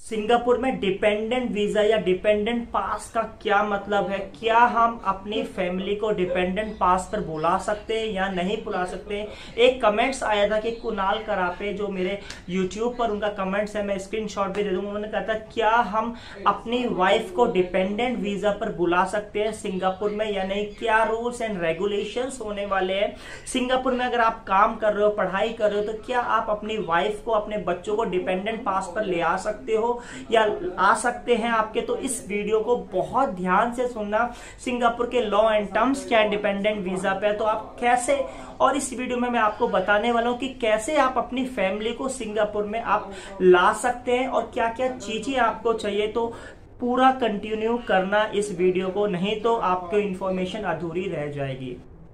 Singapore में dependent visa या dependent pass का क्या मतलब है? क्या हम अपनी फैमिली को डिपेंडेंट पास पर बुला सकते हैं या नहीं बुला सकते? एक कमेंट्स आया था कि कुणाल करापे, जो मेरे यूट्यूब पर उनका कमेंट्स है, मैं स्क्रीनशॉट भी दे दूंगा। उन्होंने कहा था क्या हम अपनी वाइफ को डिपेंडेंट वीजा पर बुला सकते हैं सिंगापुर में या नहीं? क्या रूल्स एंड रेगुलेशंस होने वाले हैं सिंगापुर में? अगर आप काम कर रहे हो, पढ़ाई कर रहे हो, तो क्या आप अपनी वाइफ को, अपने बच्चों को डिपेंडेंट पास पर ले आ सकते हो या आ सकते हैं आपके? तो इस वीडियो को बहुत ध्यान से सुनना। सिंगापुर के लॉ एंड टर्म्स क्या है डिपेंडेंट वीजा पे, तो आप कैसे, और इस वीडियो में मैं आपको बताने वाला हूं कि कैसे आप अपनी फैमिली को सिंगापुर में आप ला सकते हैं और क्या क्या चीजें आपको चाहिए। तो पूरा कंटिन्यू करना इस वीडियो को, नहीं तो आपको इंफॉर्मेशन अधूरी रह जाएगी।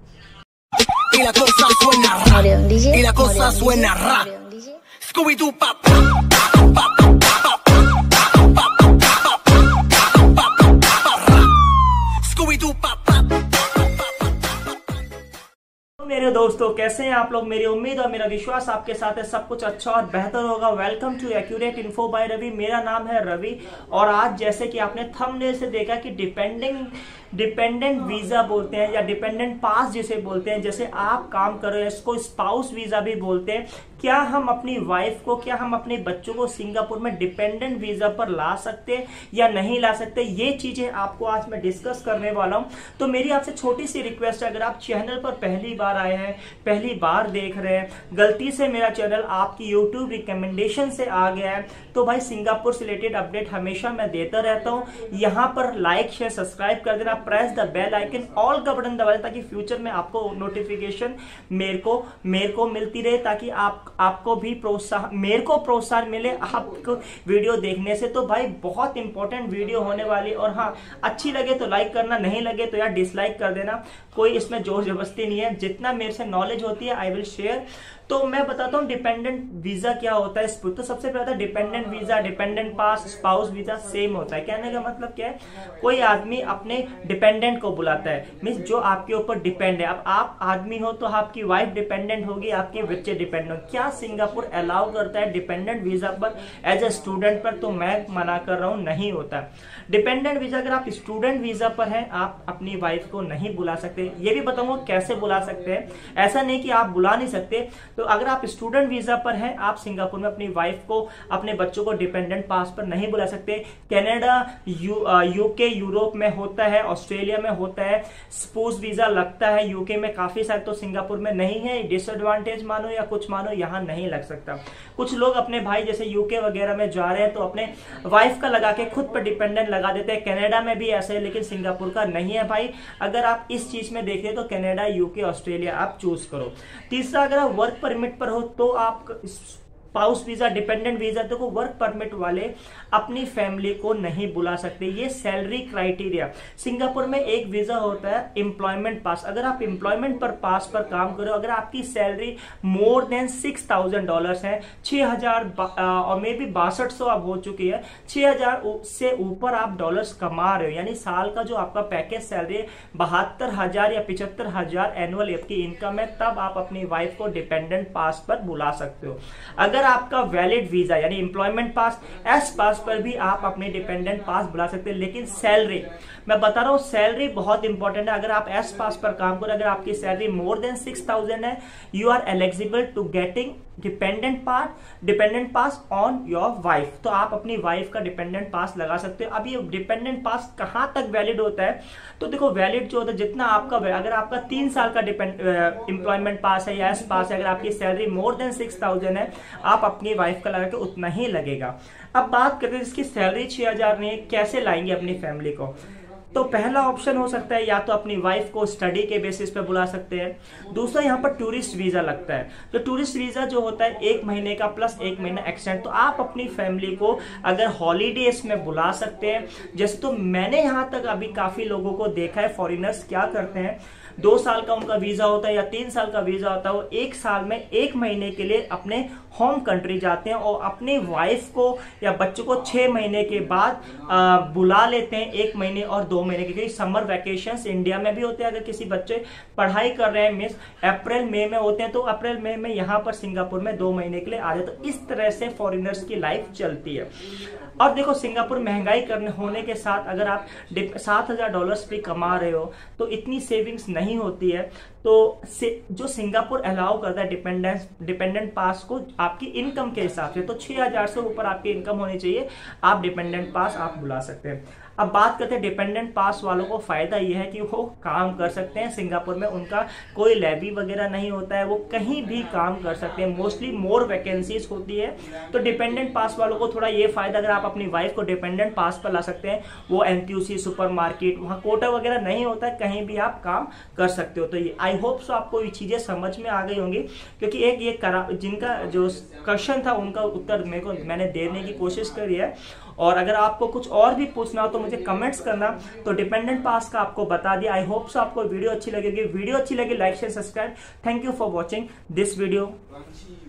मेरे दोस्तों, कैसे हैं आप लोग? मेरी उम्मीद और मेरा विश्वास आपके साथ है सब कुछ अच्छा और बेहतर होगा। Welcome to accurate info by Ravi. मेरा नाम है रवि और आज जैसे कि आपने थंबनेल से देखा कि डिपेंडेंट वीजा बोलते हैं या डिपेंडेंट पास जिसे बोलते हैं, जैसे आप काम कर रहे हैं, इसको स्पाउस वीजा भी बोलते हैं। क्या हम अपनी वाइफ को, क्या हम अपने बच्चों को सिंगापुर में डिपेंडेंट वीजा पर ला सकते हैं या नहीं ला सकते? ये चीजें आपको आज मैं डिस्कस करने वाला हूं। तो मेरी आपसे छोटी सी रिक्वेस्ट है, अगर आप चैनल पर पहली बार आए हैं, पहली बार देख रहे हैं, गलती से मेरा चैनल आपकी यूट्यूब रिकमेंडेशन से आ गया है, तो भाई सिंगापुर से रिलेटेड अपडेट हमेशा मैं देता रहता हूं। यहाँ पर लाइक शेयर सब्सक्राइब कर देना, press the bell icon, all का बटन दबा देना, ताकि फ्यूचर में आपको नोटिफिकेशन मेरे को मिलती रहे, ताकि आपको भी प्रोत्साहन, मेरे को प्रोत्साहन मिले आपको वीडियो देखने से। तो भाई बहुत इंपॉर्टेंट वीडियो होने वाली, और हाँ, अच्छी लगे तो लाइक करना, नहीं लगे तो यार डिसलाइक कर देना। कोई इसमें जोर जबरदस्ती नहीं है, जितना मेरे से नॉलेज होती है आई विल शेयर। तो मैं बताता हूँ डिपेंडेंट वीजा क्या होता है। तो सबसे पहले dependent visa, dependent pass, spouse visa same होता है। कहने का मतलब क्या है? कोई आदमी अपने डिपेंडेंट को बुलाता है, मीन्स जो आपके ऊपर डिपेंड है। अब आप आदमी हो तो आपकी वाइफ डिपेंडेंट होगी, आपके बच्चे डिपेंडेंट होंगे। क्या सिंगापुर अलाउ करता है डिपेंडेंट वीजा पर एज ए स्टूडेंट पर? तो मैं मना कर रहा हूँ, नहीं होता डिपेंडेंट वीजा। अगर आप स्टूडेंट वीजा पर हैं, आप अपनी वाइफ को नहीं बुला सकते। ये भी बताऊंगा कैसे बुला सकते हैं। ऐसा नहीं कि आप बुला नहीं सकते। तो अगर आप स्टूडेंट वीजा पर हैं, आप सिंगापुर में अपनी वाइफ को, अपने बच्चों को डिपेंडेंट पास पर नहीं बुला सकते। कनाडा, यूके, यूरोप में होता है, ऑस्ट्रेलिया में होता है, स्पाउस वीजा लगता है यूके में काफी सारे, तो सिंगापुर में नहीं है। डिसएडवांटेज मानो या कुछ मानो, यहाँ नहीं लग सकता। कुछ लोग अपने भाई जैसे यूके वगैरह में जा रहे हैं तो अपने वाइफ का लगा के खुद पर डिपेंडेंट लगा देते हैं। कनाडा में भी ऐसा है, लेकिन सिंगापुर का नहीं है भाई। अगर आप इस चीज में देखें तो कनाडा, यूके, ऑस्ट्रेलिया आप चूज करो। तीसरा, अगर आप वर्क परमिट पर हो तो आप स्पाउस वीजा, डिपेंडेंट वीजा, देखो वर्क परमिट वाले अपनी फैमिली को नहीं बुला सकते। ये सैलरी क्राइटेरिया। सिंगापुर में एक वीजा होता है एम्प्लॉयमेंट पास। अगर आप एम्प्लॉयमेंट पर पास पर काम करो, अगर आपकी सैलरी मोर देन $6,000 है, 6,000 और मे बी 6200 अब हो चुकी है, 6,000 से ऊपर आप डॉलर्स कमा रहे हो, यानी साल का जो आपका पैकेज सैलरी 72,000 या 75,000 एनुअल आपकी इनकम है, तब आप अपनी वाइफ को डिपेंडेंट पास पर बुला सकते हो। अगर आपका वैलिड वीजा यानी एम्प्लॉयमेंट पास, एस पास पर भी आप अपने डिपेंडेंट पास बुला सकते हैं। लेकिन सैलरी, मैं बता रहा हूं, सैलरी बहुत इंपॉर्टेंट है। अगर आप एस पास पर काम करो, अगर आपकी सैलरी मोर देन 6,000 है, you are eligible to getting dependent pass on your wife. तो आप अपनी वाइफ का डिपेंडेंट पास लगा सकते हो। अब ये डिपेंडेंट पास कहां तक वैलिड होता है? तो देखो वैलिड जो होता है, जितना आपका, अगर आपका 3 साल का एम्प्लॉयमेंट पास है या एस पास है, अगर आपकी सैलरी मोर देन 6,000 है, आप अपनी वाइफ का लगा के उतना ही लगेगा। अब बात करते हैं जिसकी सैलरी 6,000 नहीं है, कैसे लाएंगे अपनी फैमिली को? तो पहला ऑप्शन हो सकता है या तो अपनी वाइफ को स्टडी के बेसिस पे बुला सकते हैं। दूसरा, यहाँ पर टूरिस्ट वीजा लगता है। तो टूरिस्ट वीजा जो होता है 1 महीने का प्लस 1 महीना एक्सटेंड। तो आप अपनी फैमिली को अगर हॉलीडेज में बुला सकते हैं। जैसे तो मैंने यहाँ तक अभी काफी लोगों को देखा है, फॉरिनर्स क्या करते हैं, 2 साल का उनका वीजा होता है या 3 साल का वीजा होता है, वो 1 साल में 1 महीने के लिए अपने होम कंट्री जाते हैं और अपनी वाइफ को या बच्चों को 6 महीने के बाद बुला लेते हैं, 1 महीने और 2 महीने के, क्योंकि समर वैकेशंस इंडिया में भी होते हैं। अगर किसी बच्चे पढ़ाई कर रहे हैं मीन्स अप्रैल मई में होते हैं, तो अप्रैल मई में यहाँ पर सिंगापुर में 2 महीने के लिए आ जाए। तो इस तरह से फॉरेनर्स की लाइफ चलती है। और देखो सिंगापुर महंगाई करने होने के साथ अगर आप $7,000 भी कमा रहे हो तो इतनी सेविंग्स नहीं होती है। तो जो सिंगापुर अलाउ करता है डिपेंडेंट पास को आपकी इनकम के हिसाब से, तो 6,000 से ऊपर आपकी इनकम होनी चाहिए, आप डिपेंडेंट पास आप बुला सकते हैं। अब बात करते हैं डिपेंडेंट पास वालों को, फायदा यह है कि वो काम कर सकते हैं सिंगापुर में, उनका कोई लेवी वगैरह नहीं होता है, वो कहीं भी काम कर सकते हैं, मोस्टली मोर वैकेंसीज होती है। तो डिपेंडेंट पास वालों को थोड़ा ये फायदा, अगर आप अपनी वाइफ को डिपेंडेंट पास पर ला सकते हैं, वो एनटीयूसी सुपरमार्केट, वहाँ कोटा वगैरह नहीं होता है, कहीं भी आप काम कर सकते हो। तो ये आई होप सो आपको ये चीजें समझ में आ गई होंगी, क्योंकि एक ये जिनका जो क्वेश्चन था उनका उत्तर मैंने देने की कोशिश करी है। और अगर आपको कुछ और भी पूछना हो तो मुझे कमेंट्स करना, तो डिपेंडेंट पास का आपको बता दिया। आई होप सो आपको वीडियो अच्छी लगेगी। वीडियो अच्छी लगी like share subscribe. Thank you for watching this video.